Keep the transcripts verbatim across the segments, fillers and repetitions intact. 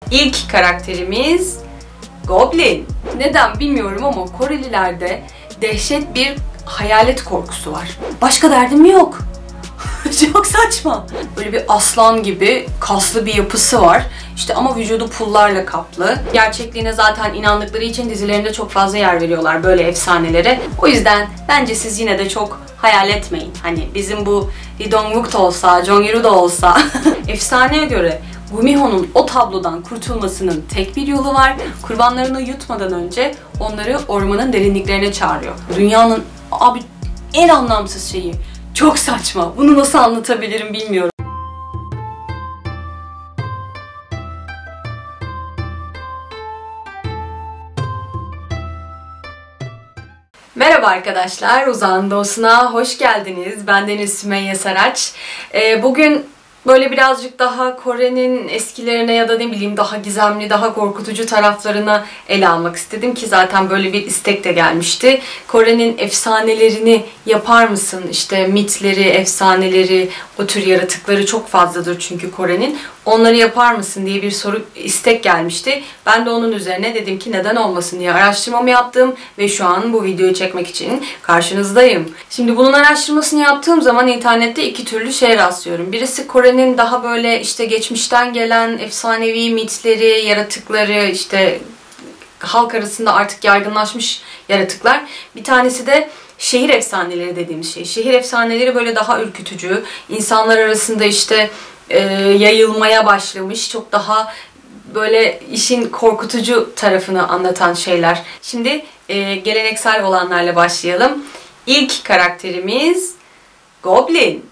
İlk karakterimiz Goblin. Neden bilmiyorum ama Korelilerde dehşet bir hayalet korkusu var. Başka derdim yok. Çok saçma. Böyle bir aslan gibi kaslı bir yapısı var. İşte ama vücudu pullarla kaplı. Gerçekliğine zaten inandıkları için dizilerinde çok fazla yer veriyorlar böyle efsanelere. O yüzden bence siz yine de çok hayal etmeyin. Hani bizim bu Lee Dong-wook da olsa, Jong-il da olsa. Efsaneye göre Gumiho'nun o tablodan kurtulmasının tek bir yolu var. Kurbanlarını yutmadan önce onları ormanın derinliklerine çağırıyor. Dünyanın abi en anlamsız şeyi. Çok saçma. Bunu nasıl anlatabilirim bilmiyorum. Merhaba arkadaşlar, Uzağın Doğusuna hoş geldiniz. Ben Deniz Sümeyye Saraç. Ee, bugün böyle birazcık daha Kore'nin eskilerine ya da ne bileyim daha gizemli, daha korkutucu taraflarını ele almak istedim ki zaten böyle bir istek de gelmişti. Kore'nin efsanelerini yapar mısın? İşte mitleri, efsaneleri, o tür yaratıkları çok fazladır çünkü Kore'nin. Onları yapar mısın diye bir soru, istek gelmişti. Ben de onun üzerine dedim ki neden olmasın diye araştırmamı yaptım ve şu an bu videoyu çekmek için karşınızdayım. Şimdi bunun araştırmasını yaptığım zaman internette iki türlü şeye rastlıyorum. Birisi Kore'nin daha böyle işte geçmişten gelen efsanevi mitleri, yaratıkları, işte halk arasında artık yaygınlaşmış yaratıklar. Bir tanesi de şehir efsaneleri dediğimiz şey. Şehir efsaneleri böyle daha ürkütücü, insanlar arasında işte e, yayılmaya başlamış, çok daha böyle işin korkutucu tarafını anlatan şeyler. Şimdi e, geleneksel olanlarla başlayalım. İlk karakterimiz Goblin.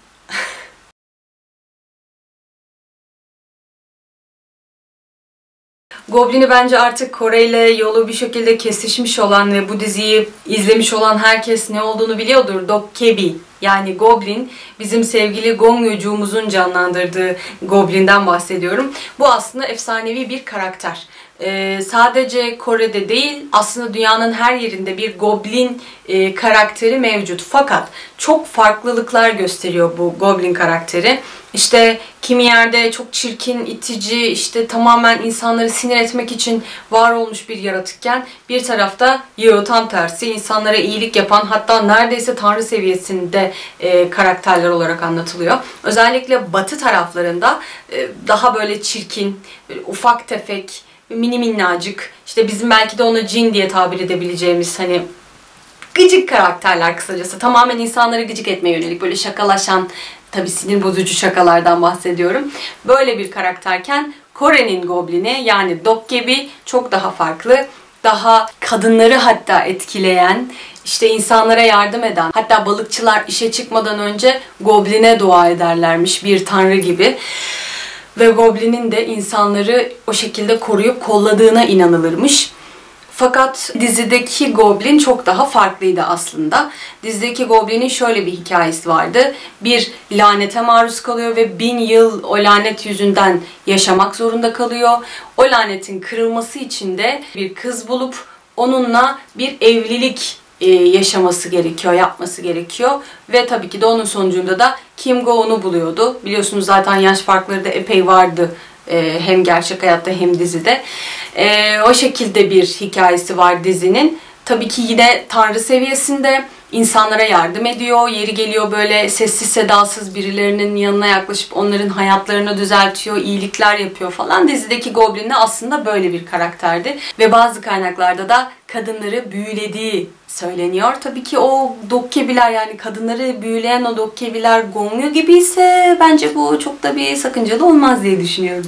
Goblin'i bence artık Kore ile yolu bir şekilde kesişmiş olan ve bu diziyi izlemiş olan herkes ne olduğunu biliyordur. Dokkebi. Yani Goblin, bizim sevgili Gong Yoo-ju'muzun canlandırdığı Goblin'den bahsediyorum. Bu aslında efsanevi bir karakter. Ee, sadece Kore'de değil, aslında dünyanın her yerinde bir Goblin e, karakteri mevcut. Fakat çok farklılıklar gösteriyor bu Goblin karakteri. İşte kimi yerde çok çirkin, itici, işte tamamen insanları sinir etmek için var olmuş bir yaratıkken bir tarafta yo tam tersi insanlara iyilik yapan, hatta neredeyse tanrı seviyesinde e, karakterler olarak anlatılıyor. Özellikle batı taraflarında e, daha böyle çirkin, böyle ufak tefek, mini minnacık, işte bizim belki de ona cin diye tabir edebileceğimiz hani gıcık karakterler kısacası. Tamamen insanları gıcık etmeye yönelik böyle şakalaşan, tabii sinir bozucu şakalardan bahsediyorum. Böyle bir karakterken Kore'nin Goblin'i yani Dokkebi çok daha farklı. Daha kadınları hatta etkileyen, işte insanlara yardım eden, hatta balıkçılar işe çıkmadan önce Goblin'e dua ederlermiş bir tanrı gibi. Ve Goblin'in de insanları o şekilde koruyup kolladığına inanılırmış. Fakat dizideki Goblin çok daha farklıydı aslında. Dizideki Goblin'in şöyle bir hikayesi vardı. Bir lanete maruz kalıyor ve bin yıl o lanet yüzünden yaşamak zorunda kalıyor. O lanetin kırılması için de bir kız bulup onunla bir evlilik yaşaması gerekiyor, yapması gerekiyor. Ve tabii ki de onun sonucunda da Kim Go-eun'u buluyordu. Biliyorsunuz zaten yaş farkları da epey vardı. Hem gerçek hayatta hem dizide. O şekilde bir hikayesi var dizinin. Tabii ki yine tanrı seviyesinde insanlara yardım ediyor. Yeri geliyor böyle sessiz sedasız birilerinin yanına yaklaşıp onların hayatlarını düzeltiyor, iyilikler yapıyor falan. Dizideki Goblin de aslında böyle bir karakterdi. Ve bazı kaynaklarda da kadınları büyülediği söyleniyor. Tabii ki o dokkebiler, yani kadınları büyüleyen o dokkebiler Gong Yoo gibi ise bence bu çok da bir sakıncalı olmaz diye düşünüyorum.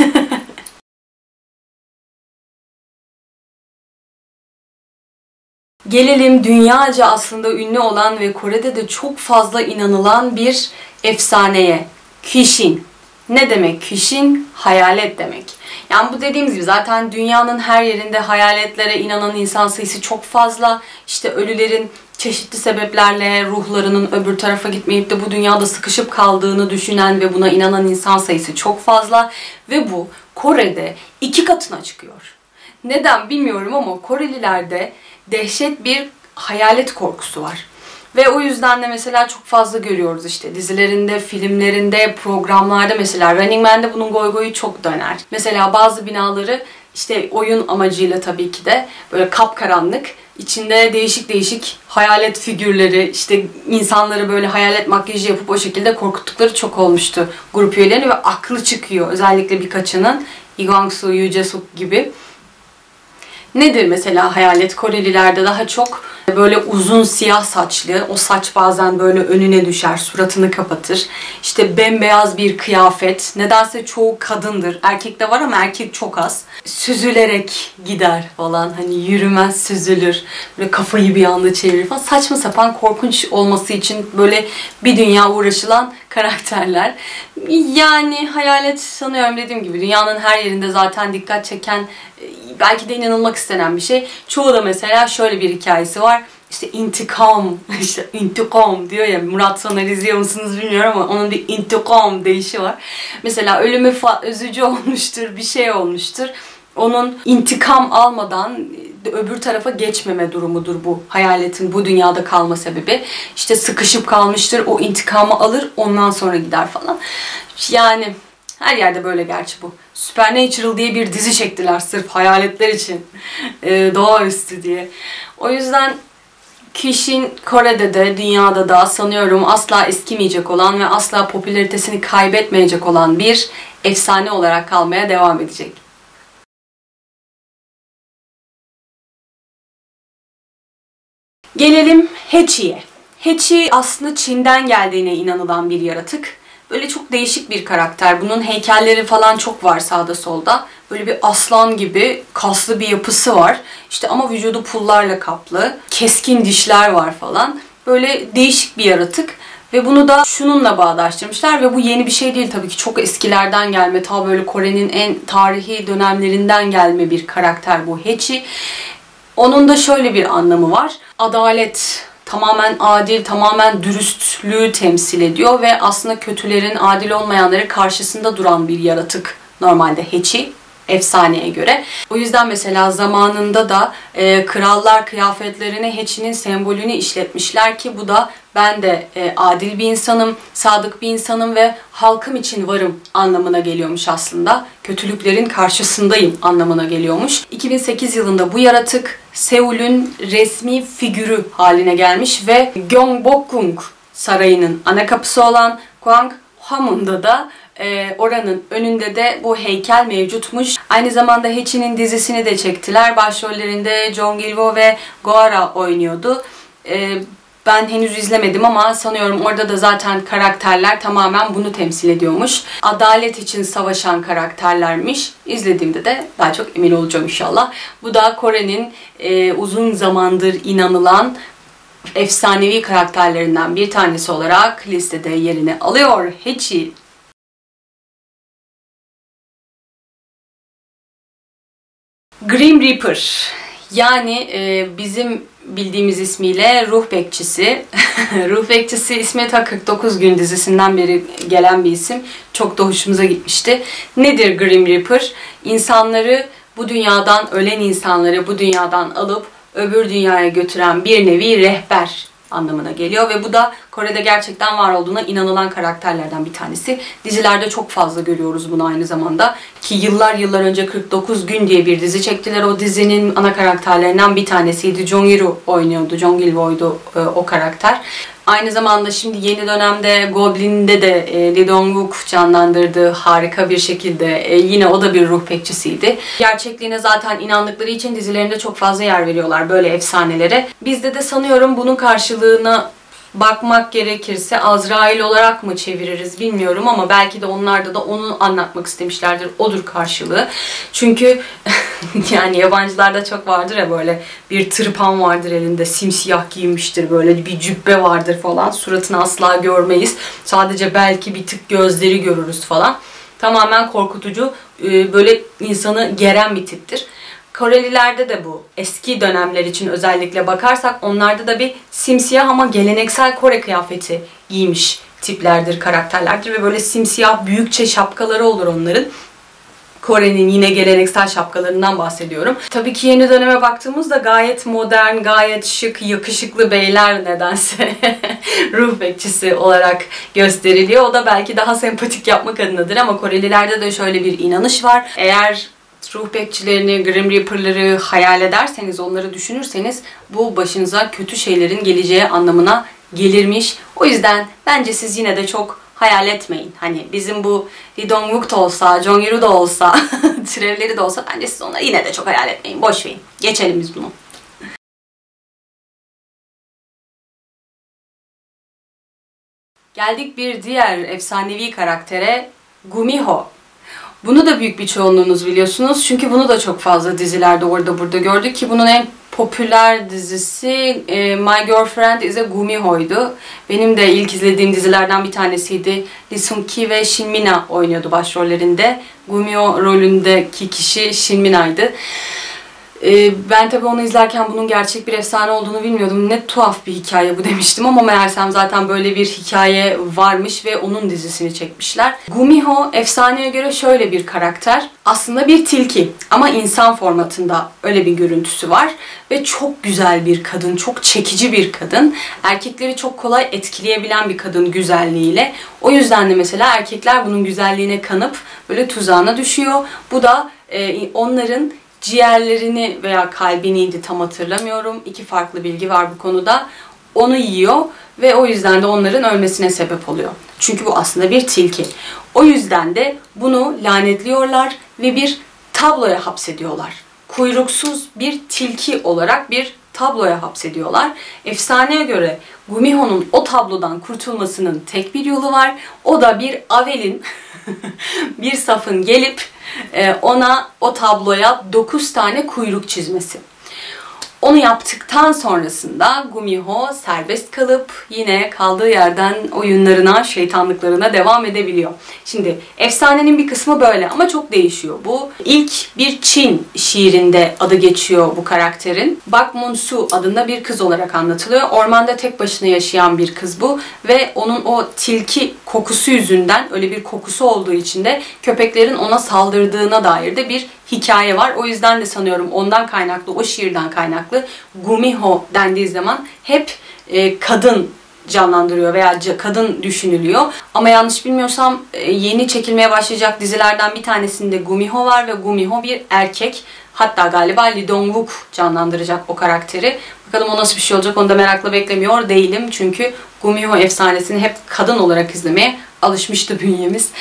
Gelelim dünyaca aslında ünlü olan ve Kore'de de çok fazla inanılan bir efsaneye. Kwishin. Ne demek Kwishin? Hayalet demek. Yani bu dediğimiz gibi zaten dünyanın her yerinde hayaletlere inanan insan sayısı çok fazla. İşte ölülerin çeşitli sebeplerle ruhlarının öbür tarafa gitmeyip de bu dünyada sıkışıp kaldığını düşünen ve buna inanan insan sayısı çok fazla. Ve bu Kore'de iki katına çıkıyor. Neden bilmiyorum ama Korelilerde dehşet bir hayalet korkusu var. Ve o yüzden de mesela çok fazla görüyoruz işte dizilerinde, filmlerinde, programlarda mesela. Running Man'de bunun goygoyu çok döner. Mesela bazı binaları işte oyun amacıyla tabii ki de böyle kapkaranlık, içinde değişik değişik hayalet figürleri, işte insanları böyle hayalet makyajı yapıp o şekilde korkuttukları çok olmuştu grup üyelerini ve aklı çıkıyor. Özellikle birkaçının, Lee Kwang-soo, Yoo Jae-suk gibi. Nedir mesela hayalet? Korelilerde daha çok böyle uzun siyah saçlı, o saç bazen böyle önüne düşer, suratını kapatır. İşte bembeyaz bir kıyafet. Nedense çoğu kadındır. Erkekte var ama erkek çok az. Süzülerek gider falan. Hani yürümez, süzülür. Böyle kafayı bir anda çevirir falan. Saçma sapan, korkunç olması için böyle bir dünya uğraşılan karakterler. Yani hayalet sanıyorum dediğim gibi dünyanın her yerinde zaten dikkat çeken, belki de inanılmak istenen bir şey. Çoğu da mesela şöyle bir hikayesi var. İşte intikam, işte intikam diyor ya, Murat Soner izliyor musunuz bilmiyorum ama onun bir intikam deyişi var. Mesela ölümü üzücü olmuştur, bir şey olmuştur. Onun intikam almadan öbür tarafa geçmeme durumudur bu. Hayaletin bu dünyada kalma sebebi. İşte sıkışıp kalmıştır, o intikamı alır, ondan sonra gider falan. Yani her yerde böyle gerçi bu. Supernatural diye bir dizi çektiler sırf hayaletler için. Ee, doğaüstü diye. O yüzden Kişin Kore'de de dünyada da sanıyorum asla eskimeyecek olan ve asla popülaritesini kaybetmeyecek olan bir efsane olarak kalmaya devam edecek. Gelelim Hachi'ye. Hachi aslında Çin'den geldiğine inanılan bir yaratık. Böyle çok değişik bir karakter. Bunun heykelleri falan çok var sağda solda. Böyle bir aslan gibi kaslı bir yapısı var. İşte ama vücudu pullarla kaplı. Keskin dişler var falan. Böyle değişik bir yaratık. Ve bunu da şununla bağdaştırmışlar ve bu yeni bir şey değil tabii ki. Çok eskilerden gelme, ta böyle Kore'nin en tarihi dönemlerinden gelme bir karakter bu Hachi. Onun da şöyle bir anlamı var. Adalet, tamamen adil, tamamen dürüstlüğü temsil ediyor ve aslında kötülerin, adil olmayanları karşısında duran bir yaratık normalde Hachi, efsaneye göre. O yüzden mesela zamanında da e, krallar kıyafetlerine Hachi'nin sembolünü işletmişler ki bu da ben de e, adil bir insanım, sadık bir insanım ve halkım için varım anlamına geliyormuş aslında. Kötülüklerin karşısındayım anlamına geliyormuş. iki bin sekiz yılında bu yaratık Seul'ün resmi figürü haline gelmiş ve Gyeongbokgung Sarayı'nın ana kapısı olan Gwanghwamun'da da e, oranın önünde de bu heykel mevcutmuş. Aynı zamanda Hachi'nin dizisini de çektiler. Başrollerinde Jong Il-woo ve Go-hara oynuyordu. E, Ben henüz izlemedim ama sanıyorum orada da zaten karakterler tamamen bunu temsil ediyormuş. Adalet için savaşan karakterlermiş. İzlediğimde de daha çok emin olacağım inşallah. Bu da Kore'nin e, uzun zamandır inanılan efsanevi karakterlerinden bir tanesi olarak listede yerini alıyor. Hachi. Grim Reaper. Yani e, bizim bildiğimiz ismiyle ruh bekçisi. Ruh bekçisi ismi ta kırk dokuz gün dizisinden beri gelen bir isim. Çok da hoşumuza gitmişti. Nedir Grim Reaper? İnsanları bu dünyadan, ölen insanları bu dünyadan alıp öbür dünyaya götüren bir nevi rehber anlamına geliyor ve bu da Kore'de gerçekten var olduğuna inanılan karakterlerden bir tanesi. Dizilerde çok fazla görüyoruz bunu aynı zamanda. Ki yıllar yıllar önce kırk dokuz gün diye bir dizi çektiler. O dizinin ana karakterlerinden bir tanesiydi. Jong Il-woo oynuyordu. Jong Il-woo'ydu e, o karakter. Aynı zamanda şimdi yeni dönemde Goblin'de de e, Lee Dong-wook canlandırdığı harika bir şekilde e, yine o da bir ruh bekçisiydi. Gerçekliğine zaten inandıkları için dizilerinde çok fazla yer veriyorlar böyle efsanelere. Bizde de sanıyorum bunun karşılığına bakmak gerekirse Azrail olarak mı çeviririz bilmiyorum ama belki de onlarda da onu anlatmak istemişlerdir. Odur karşılığı. Çünkü yani yabancılarda çok vardır ya böyle bir tırpan vardır elinde simsiyah giymiştir böyle bir cübbe vardır falan. Suratını asla görmeyiz. Sadece belki bir tık gözleri görürüz falan. Tamamen korkutucu böyle insanı geren bir tiptir. Korelilerde de bu eski dönemler için özellikle bakarsak onlarda da bir simsiyah ama geleneksel Kore kıyafeti giymiş tiplerdir, karakterlerdir ve böyle simsiyah büyükçe şapkaları olur onların. Kore'nin yine geleneksel şapkalarından bahsediyorum. Tabii ki yeni döneme baktığımızda gayet modern, gayet şık, yakışıklı beyler nedense ruh bekçisi olarak gösteriliyor. O da belki daha sempatik yapmak adınadır ama Korelilerde de şöyle bir inanış var. Eğer ruh bekçilerini, Grim Reaper'ları hayal ederseniz, onları düşünürseniz bu başınıza kötü şeylerin geleceği anlamına gelirmiş. O yüzden bence siz yine de çok hayal etmeyin. Hani bizim bu Lee Dong-wook da olsa, Jong Il-woo da olsa, türevleri de olsa bence siz onları yine de çok hayal etmeyin. Boş verin. Geçelim biz bunu. Geldik bir diğer efsanevi karaktere, Gumiho. Bunu da büyük bir çoğunluğunuz biliyorsunuz. Çünkü bunu da çok fazla dizilerde orada burada gördük ki bunun en popüler dizisi e, My Girlfriend is a Gumiho'ydu. Benim de ilk izlediğim dizilerden bir tanesiydi. Lee Seung-ki ve Shin Min-a oynuyordu başrollerinde. Gumiho rolündeki kişi Shin Min-a'ydı. E, ben tabii onu izlerken bunun gerçek bir efsane olduğunu bilmiyordum. Ne tuhaf bir hikaye bu demiştim ama meğersem zaten böyle bir hikaye varmış ve onun dizisini çekmişler. Gumiho efsaneye göre şöyle bir karakter. Aslında bir tilki ama insan formatında öyle bir görüntüsü var. Ve çok güzel bir kadın, çok çekici bir kadın. Erkekleri çok kolay etkileyebilen bir kadın güzelliğiyle. O yüzden de mesela erkekler bunun güzelliğine kanıp böyle tuzağına düşüyor. Bu da e, onların ciğerlerini veya kalbiniydi tam hatırlamıyorum. İki farklı bilgi var bu konuda. Onu yiyor ve o yüzden de onların ölmesine sebep oluyor. Çünkü bu aslında bir tilki. O yüzden de bunu lanetliyorlar ve bir tabloya hapsediyorlar. Kuyruksuz bir tilki olarak bir tabloya hapsediyorlar. Efsaneye göre Gumiho'nun o tablodan kurtulmasının tek bir yolu var. O da bir avelin, bir safın gelip ona, o tabloya dokuz tane kuyruk çizmesi. Onu yaptıktan sonrasında Gumiho serbest kalıp yine kaldığı yerden oyunlarına, şeytanlıklarına devam edebiliyor. Şimdi efsanenin bir kısmı böyle ama çok değişiyor. Bu ilk bir Çin şiirinde adı geçiyor bu karakterin. Bak Mun-su adında bir kız olarak anlatılıyor. Ormanda tek başına yaşayan bir kız bu ve onun o tilki kokusu yüzünden, öyle bir kokusu olduğu için de köpeklerin ona saldırdığına dair de bir hikaye var. O yüzden de sanıyorum ondan kaynaklı, o şiirden kaynaklı Gumiho dendiği zaman hep e, kadın canlandırıyor veya kadın düşünülüyor. Ama yanlış bilmiyorsam e, yeni çekilmeye başlayacak dizilerden bir tanesinde Gumiho var ve Gumiho bir erkek. Hatta galiba Lee Dong-wook canlandıracak o karakteri. Bakalım o nasıl bir şey olacak, onu da merakla beklemiyor değilim. Çünkü Gumiho efsanesini hep kadın olarak izlemeye alışmıştı bünyemiz.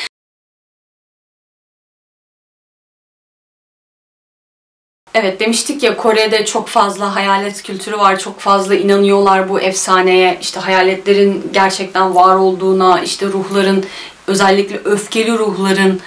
Evet, demiştik ya, Kore'de çok fazla hayalet kültürü var, çok fazla inanıyorlar bu efsaneye, işte hayaletlerin gerçekten var olduğuna, işte ruhların, özellikle öfkeli ruhların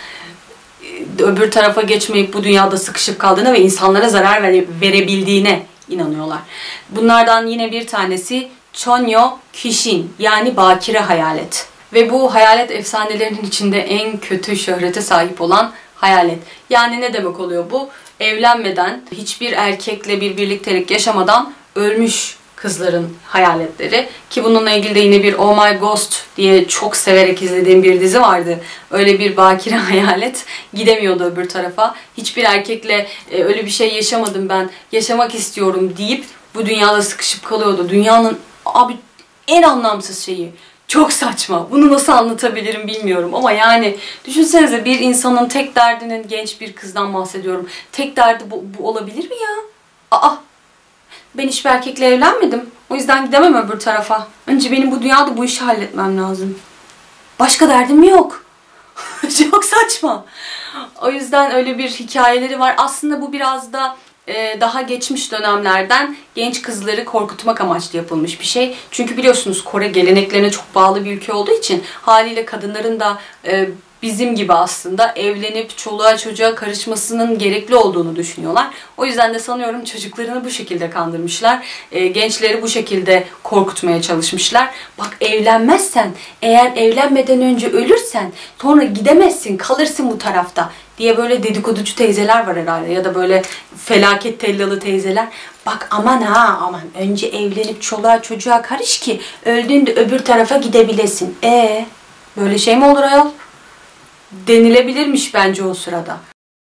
öbür tarafa geçmeyip bu dünyada sıkışıp kaldığına ve insanlara zarar vere, verebildiğine inanıyorlar. Bunlardan yine bir tanesi Chonyo Kishin, yani bakire hayalet. Ve bu hayalet efsanelerinin içinde en kötü şöhrete sahip olan hayalet. Yani ne demek oluyor bu? Evlenmeden, hiçbir erkekle bir birliktelik yaşamadan ölmüş kızların hayaletleri. Ki bununla ilgili de yine bir Oh My Ghost diye çok severek izlediğim bir dizi vardı. Öyle bir bakire hayalet gidemiyordu öbür tarafa. Hiçbir erkekle e, öyle bir şey yaşamadım ben, yaşamak istiyorum deyip bu dünyada sıkışıp kalıyordu. Dünyanın abi en anlamsız şeyi. Çok saçma. Bunu nasıl anlatabilirim bilmiyorum ama yani düşünsenize, bir insanın tek derdinin, genç bir kızdan bahsediyorum, tek derdi bu, bu olabilir mi ya? Aa! Ben hiçbir erkekle evlenmedim. O yüzden gidemem öbür tarafa. Önce benim bu dünyada bu işi halletmem lazım. Başka derdim yok. Çok saçma. O yüzden öyle bir hikayeleri var. Aslında bu biraz da daha geçmiş dönemlerden genç kızları korkutmak amaçlı yapılmış bir şey. Çünkü biliyorsunuz Kore geleneklerine çok bağlı bir ülke olduğu için haliyle kadınların da bizim gibi aslında evlenip çoluğa çocuğa karışmasının gerekli olduğunu düşünüyorlar. O yüzden de sanıyorum çocuklarını bu şekilde kandırmışlar. Gençleri bu şekilde korkutmaya çalışmışlar. Bak, evlenmezsen, eğer evlenmeden önce ölürsen sonra gidemezsin, kalırsın bu tarafta diye böyle dedikoducu teyzeler var herhalde, ya da böyle felaket tellalı teyzeler. Bak aman ha aman, önce evlenip çoluğa çocuğa karış ki öldüğünde öbür tarafa gidebilesin. Ee, böyle şey mi olur ayol? Denilebilirmiş bence o sırada.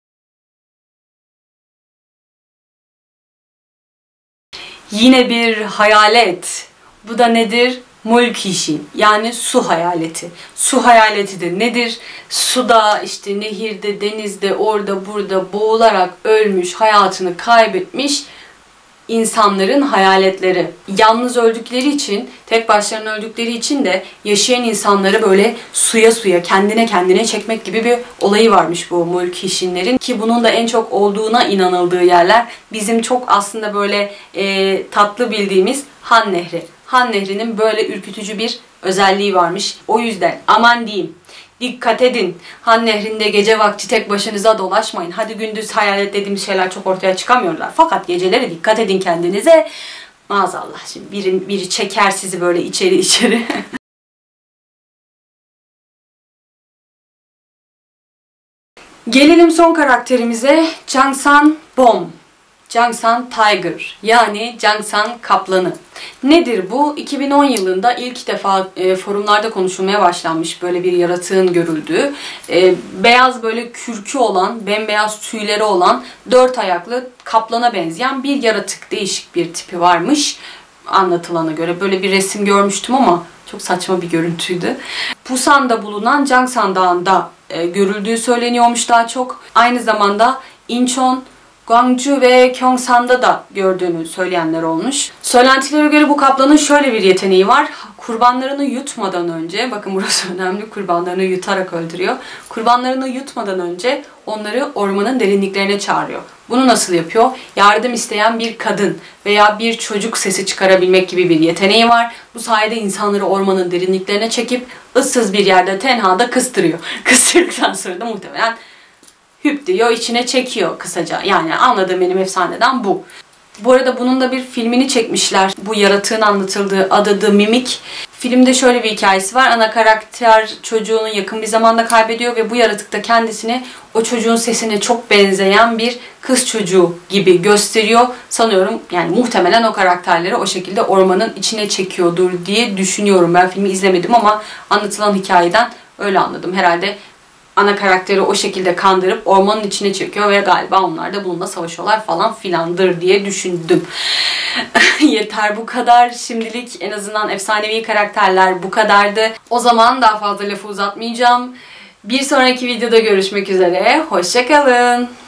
Yine bir hayalet. Bu da nedir? Mulkişin, yani su hayaleti. Su hayaleti de nedir? Suda, işte nehirde, denizde, orada burada boğularak ölmüş, hayatını kaybetmiş insanların hayaletleri. Yalnız öldükleri için, tek başlarına öldükleri için de yaşayan insanları böyle suya suya, kendine kendine çekmek gibi bir olayı varmış bu mulkişinlerin. Ki bunun da en çok olduğuna inanıldığı yerler bizim çok aslında böyle e, tatlı bildiğimiz Han Nehri. Han Nehri'nin böyle ürkütücü bir özelliği varmış. O yüzden aman diyeyim, dikkat edin. Han Nehri'nde gece vakti tek başınıza dolaşmayın. Hadi gündüz hayalet dediğimiz şeyler çok ortaya çıkamıyorlar. Fakat geceleri dikkat edin kendinize. Maazallah, şimdi biri, biri çeker sizi böyle içeri içeri. Gelelim son karakterimize. Jangsan Bom. Jangsan Tiger, yani Jangsan Kaplanı. Nedir bu? iki bin on yılında ilk defa e, forumlarda konuşulmaya başlanmış böyle bir yaratığın görüldüğü, e, beyaz böyle kürkü olan, bembeyaz tüyleri olan, dört ayaklı kaplana benzeyen bir yaratık. Değişik bir tipi varmış anlatılana göre. Böyle bir resim görmüştüm ama çok saçma bir görüntüydü. Busan'da bulunan Jangsan Dağı'nda e, görüldüğü söyleniyormuş daha çok. Aynı zamanda Incheon, Gwangju ve Gyeongsan'da da gördüğünü söyleyenler olmuş. Söylentilere göre bu kaplanın şöyle bir yeteneği var. Kurbanlarını yutmadan önce, bakın burası önemli, kurbanlarını yutarak öldürüyor. Kurbanlarını yutmadan önce onları ormanın derinliklerine çağırıyor. Bunu nasıl yapıyor? Yardım isteyen bir kadın veya bir çocuk sesi çıkarabilmek gibi bir yeteneği var. Bu sayede insanları ormanın derinliklerine çekip ıssız bir yerde tenhada kıstırıyor. Kıstırdıktan sonra da muhtemelen hüp diyor, içine çekiyor kısaca. Yani anladığım benim efsaneden bu. Bu arada bunun da bir filmini çekmişler. Bu yaratığın anlatıldığı, adı The Mimic. Filmde şöyle bir hikayesi var. Ana karakter çocuğunu yakın bir zamanda kaybediyor ve bu yaratık da kendisini o çocuğun sesine çok benzeyen bir kız çocuğu gibi gösteriyor. Sanıyorum, yani muhtemelen o karakterleri o şekilde ormanın içine çekiyordur diye düşünüyorum. Ben filmi izlemedim ama anlatılan hikayeden öyle anladım. Herhalde ana karakteri o şekilde kandırıp ormanın içine çekiyor ve galiba onlar da bununla savaşıyorlar falan filandır diye düşündüm. Yeter bu kadar. Şimdilik en azından efsanevi karakterler bu kadardı. O zaman daha fazla lafı uzatmayacağım. Bir sonraki videoda görüşmek üzere. Hoşça kalın.